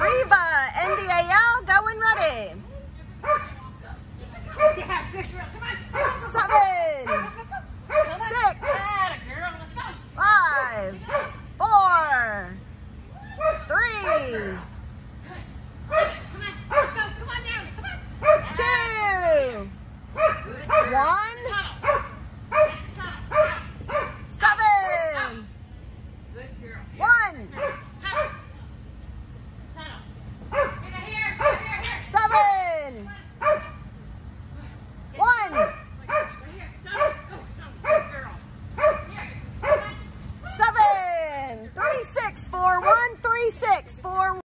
Reva, NDAL, go and ready. Yeah, good girl. Come on. 7, 6, Atta girl. Let's go. 5, 4, 3,